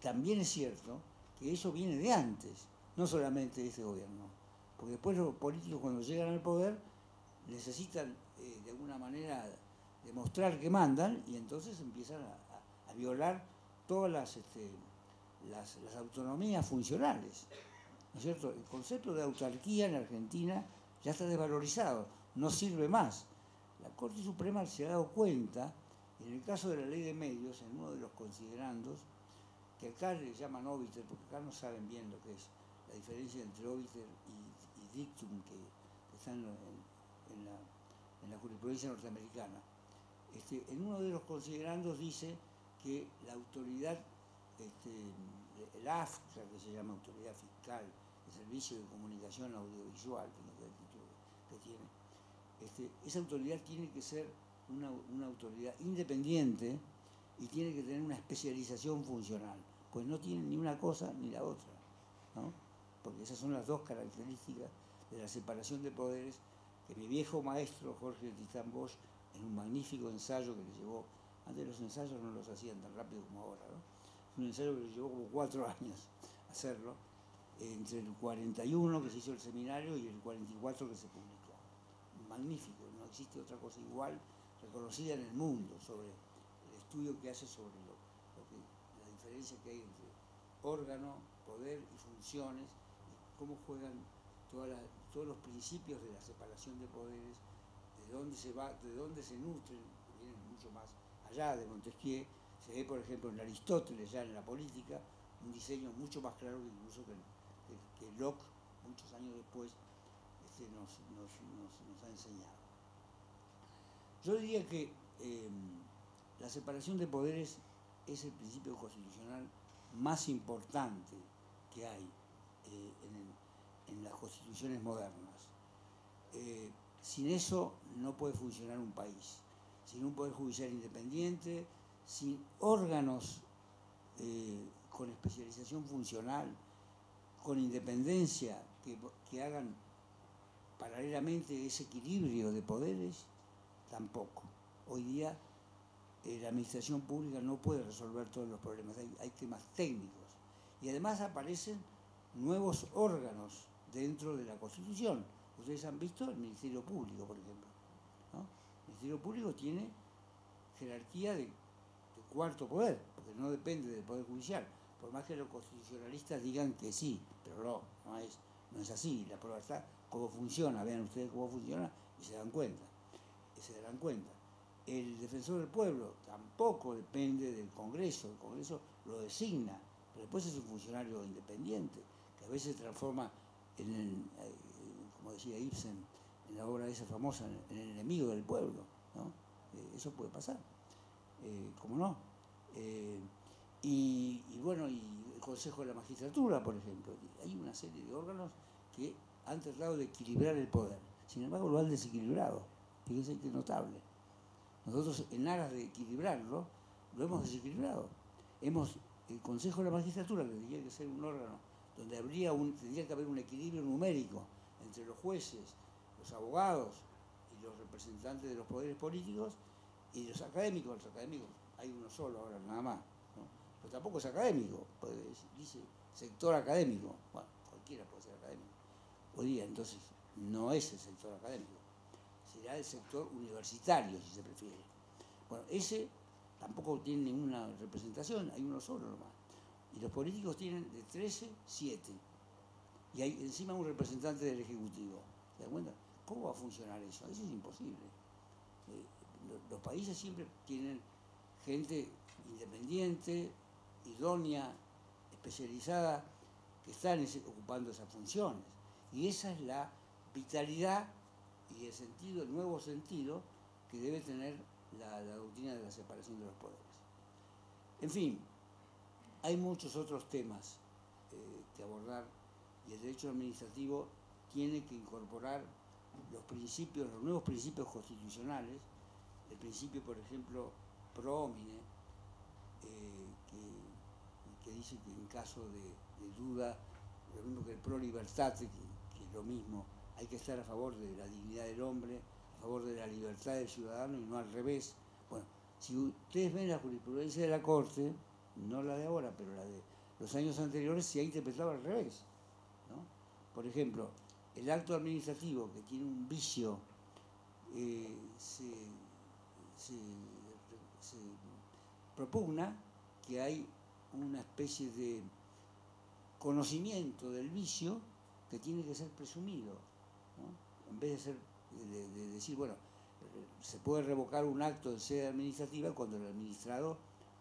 también es cierto que eso viene de antes, no solamente de este gobierno, porque después los políticos cuando llegan al poder necesitan de alguna manera demostrar que mandan y entonces empiezan a violar todas las autonomías funcionales. ¿No es cierto? El concepto de autarquía en Argentina ya está desvalorizado, no sirve más. La Corte Suprema se ha dado cuenta, en el caso de la ley de medios, en uno de los considerandos, que acá le llaman obiter, porque acá no saben bien lo que es la diferencia entre obiter y dictum, que están en la jurisprudencia norteamericana. En uno de los considerandos dice que la autoridad, el AFCA, que se llama Autoridad Fiscal, el Servicio de Comunicación Audiovisual, que es el título que tiene, esa autoridad tiene que ser una autoridad independiente y tiene que tener una especialización funcional, pues no tiene ni una cosa ni la otra, ¿no? Porque esas son las dos características de la separación de poderes que mi viejo maestro Jorge Tristán Bosch, en un magnífico ensayo que le llevó, antes los ensayos no los hacían tan rápido como ahora, ¿no? Un ensayo que le llevó como 4 años hacerlo, entre el 41 que se hizo el seminario y el 44 que se publicó. Magnífico, no existe otra cosa igual reconocida en el mundo sobre el estudio que hace sobre la diferencia que hay entre órgano, poder y funciones, y cómo juegan todos los principios de la separación de poderes, de dónde se nutren, que vienen mucho más allá de Montesquieu. Se ve, por ejemplo, en Aristóteles, ya en la política, un diseño mucho más claro que incluso que Locke, muchos años después, nos ha enseñado. Yo diría que la separación de poderes es el principio constitucional más importante que hay en las constituciones modernas. Sin eso no puede funcionar un país, sin un poder judicial independiente, sin órganos con especialización funcional, con independencia, que hagan paralelamente ese equilibrio de poderes, tampoco. Hoy día la administración pública no puede resolver todos los problemas, hay temas técnicos. Y además aparecen nuevos órganos dentro de la Constitución. Ustedes han visto el Ministerio Público, por ejemplo, ¿no? El Ministerio Público tiene jerarquía de cuarto poder, porque no depende del Poder Judicial. Por más que los constitucionalistas digan que sí, pero no es así. La prueba está cómo funciona, vean ustedes cómo funciona y se darán cuenta. El defensor del pueblo tampoco depende del Congreso, el Congreso lo designa, pero después es un funcionario independiente, que a veces se transforma como decía Ibsen, en la obra esa famosa, en el enemigo del pueblo, ¿no? Eso puede pasar, ¿cómo no? Y bueno, y el Consejo de la Magistratura, por ejemplo, hay una serie de órganos que han tratado de equilibrar el poder, sin embargo lo han desequilibrado, fíjense que es notable. Nosotros, en aras de equilibrarlo, lo hemos desequilibrado. El Consejo de la Magistratura, que tendría que ser un órgano donde tendría que haber un equilibrio numérico entre los jueces, los abogados y los representantes de los poderes políticos y los académicos. Los académicos hay uno solo ahora, nada más, ¿no? Pero tampoco es académico, dice sector académico. Bueno, cualquiera puede ser académico. Hoy día, entonces, no es el sector académico, será el sector universitario, si se prefiere. Bueno, ese tampoco tiene ninguna representación, hay uno solo nomás. Y los políticos tienen de 13, 7. Y hay encima un representante del Ejecutivo. ¿Se dan cuenta? ¿Cómo va a funcionar eso? Eso es imposible. Los países siempre tienen gente independiente, idónea, especializada, que están ocupando esas funciones. Y esa es la vitalidad y el nuevo sentido que debe tener la doctrina de la separación de los poderes. En fin, hay muchos otros temas que abordar y el derecho administrativo tiene que incorporar los nuevos principios constitucionales, el principio, por ejemplo, pro homine, que dice que en caso de duda, lo mismo que el pro libertate, que es lo mismo, hay que estar a favor de la dignidad del hombre, a favor de la libertad del ciudadano y no al revés. Bueno, si ustedes ven la jurisprudencia de la Corte, no la de ahora, pero la de los años anteriores, se ha interpretado al revés, ¿no? Por ejemplo, el acto administrativo que tiene un vicio se propugna que hay una especie de conocimiento del vicio que tiene que ser presumido, ¿no? En vez de decir, bueno, se puede revocar un acto de sede administrativa cuando el administrado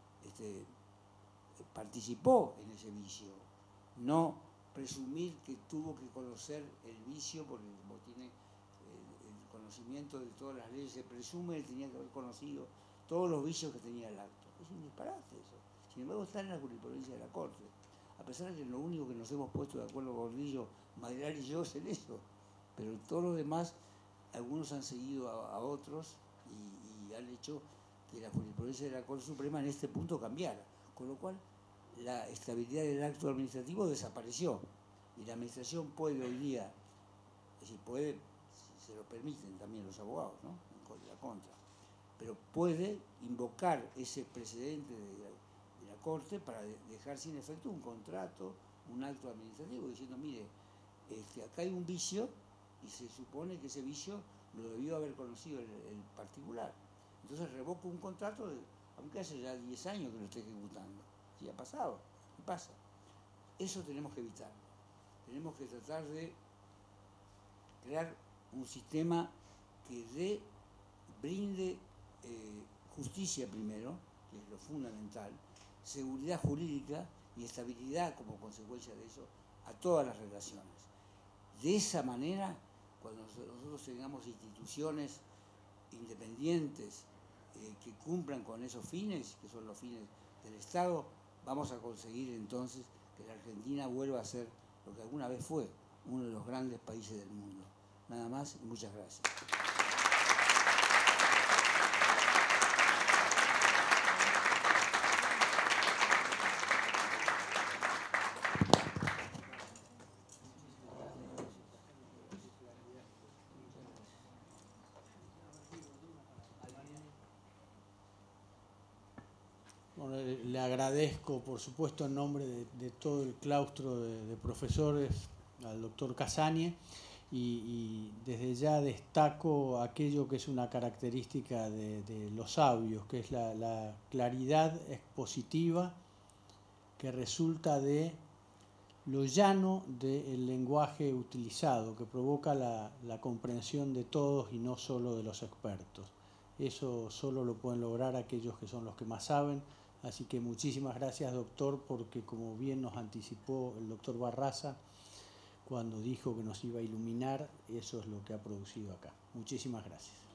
participó en ese vicio, no presumir que tuvo que conocer el vicio, porque como tiene el conocimiento de todas las leyes, se presume que tenía que haber conocido todos los vicios que tenía el acto. Es un disparate eso. Sin embargo, está en la jurisprudencia de la Corte. A pesar de que lo único que nos hemos puesto de acuerdo, Gordillo, Maidral y yo, es en eso. Pero todo lo demás, algunos han seguido a otros y han hecho que la jurisprudencia de la Corte Suprema en este punto cambiara. Con lo cual, la estabilidad del acto administrativo desapareció. Y la administración puede hoy día, es decir, puede, si se lo permiten también los abogados, ¿no? En la contra, pero puede invocar ese precedente de la Corte para dejar sin efecto un contrato, un acto administrativo, diciendo, mire, acá hay un vicio y se supone que ese vicio lo debió haber conocido el particular. Entonces revoco un contrato, aunque hace ya 10 años que lo esté ejecutando. Sí, ha pasado, y pasa. Eso tenemos que evitar. Tenemos que tratar de crear un sistema que brinde justicia primero, que es lo fundamental, seguridad jurídica y estabilidad como consecuencia de eso a todas las relaciones. De esa manera, cuando nosotros tengamos instituciones independientes que cumplan con esos fines, que son los fines del Estado, vamos a conseguir entonces que la Argentina vuelva a ser lo que alguna vez fue, uno de los grandes países del mundo. Nada más y muchas gracias. Bueno, le agradezco, por supuesto, en nombre de todo el claustro de profesores al doctor Casagne y desde ya destaco aquello que es una característica de los sabios, que es la claridad expositiva que resulta de lo llano del lenguaje utilizado, que provoca la comprensión de todos y no solo de los expertos. Eso solo lo pueden lograr aquellos que son los que más saben. Así que muchísimas gracias, doctor, porque como bien nos anticipó el doctor Barraza, cuando dijo que nos iba a iluminar, eso es lo que ha producido acá. Muchísimas gracias.